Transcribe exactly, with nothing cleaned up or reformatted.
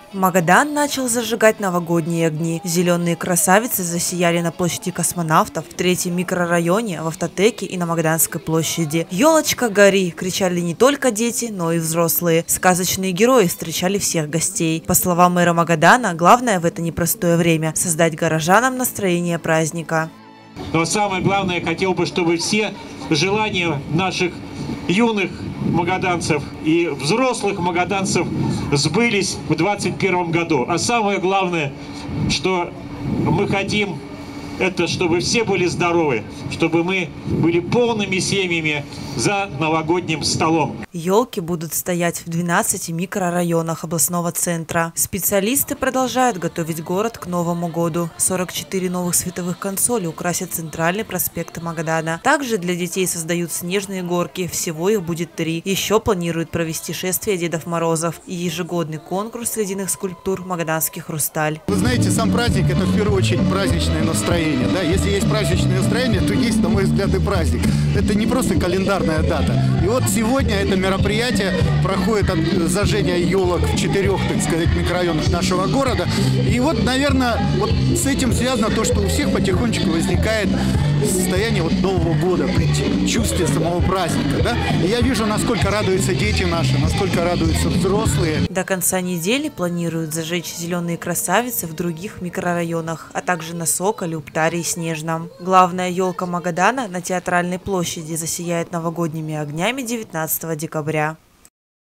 Магадан начал зажигать новогодние огни. Зеленые красавицы засияли на площади Космонавтов, в третьем микрорайоне, в Автотеке и на Магаданской площади. «Елочка, гори!» кричали не только дети, но и взрослые. Сказочные герои встречали всех гостей. По словам мэра Магадана, главное в это непростое время – создать горожанам настроение праздника. Но самое главное, я хотел бы, чтобы все желания наших юных магаданцев и взрослых магаданцев сбылись в двадцать первом году. А самое главное, что мы хотим, это чтобы все были здоровы, чтобы мы были полными семьями за новогодним столом. Елки будут стоять в двенадцати микрорайонах областного центра. Специалисты продолжают готовить город к Новому году. сорок четыре новых световых консоли украсят центральный проспект Магадана. Также для детей создают снежные горки. Всего их будет три. Еще планируют провести шествие Дедов Морозов и ежегодный конкурс ледяных скульптур «Магаданский хрусталь». Вы знаете, сам праздник – это в первую очередь праздничное настроение. Да? Если есть праздничное настроение, то есть, на мой взгляд, и праздник. Это не просто календарная дата. И вот сегодня это мероприятие проходит от зажжения елок в четырех, так сказать, микрорайонах нашего города. И вот, наверное, вот с этим связано то, что у всех потихонечку возникает состояние вот Нового года, чувстве самого праздника. Да? И я вижу, насколько радуются дети наши, насколько радуются взрослые. До конца недели планируют зажечь зеленые красавицы в других микрорайонах, а также на Соколе, Уптаре и Снежном. Главная елка Магадана на Театральной площади засияет новогодними огнями девятнадцатого декабря.